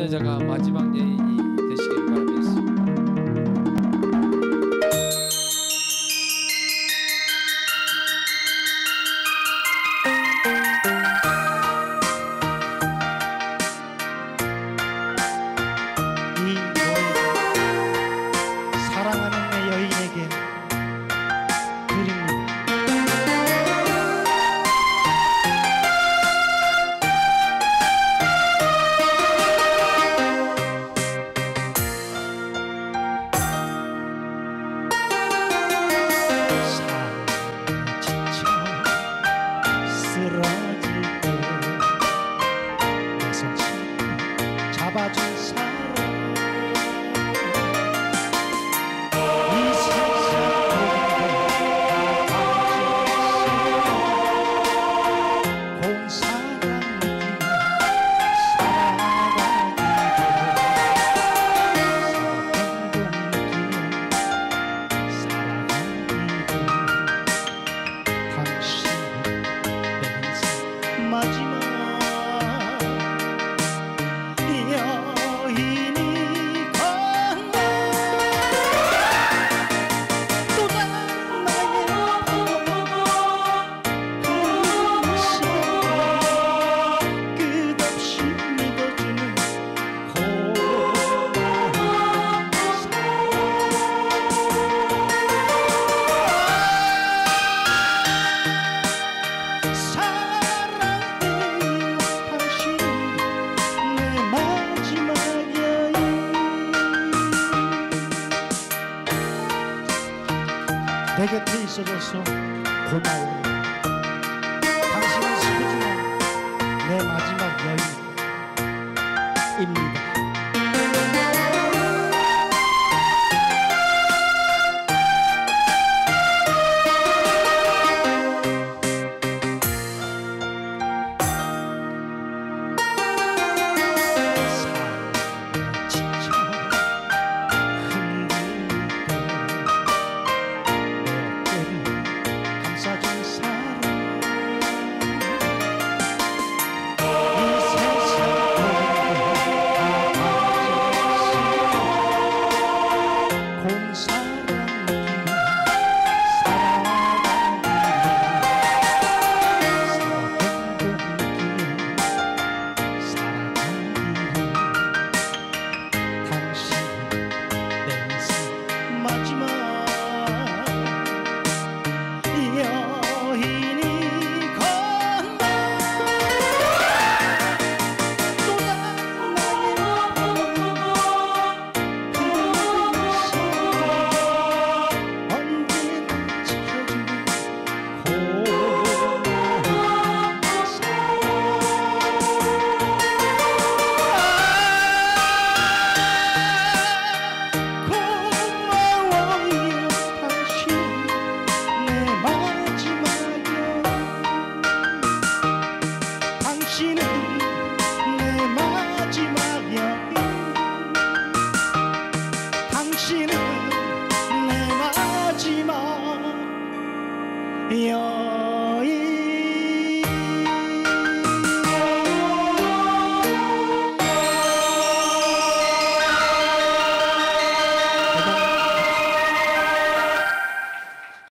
여자가 마지막 여인이 되시길 바라겠습니다. 이 노래 사랑하는 내 여인에게 드립니다. 쓰러질 때 내 손 잡아준 사람, 이 세상 모든 건 사랑 느끼며 마지막 여인이 건너 또 다른 나의 흐르는 시간, 끝없이 믿어주는 고마운 내 곁에 있어줘서 고마워. 당신은 소중한 내 마지막 여인입니다. 당신은 내 마지막 여인.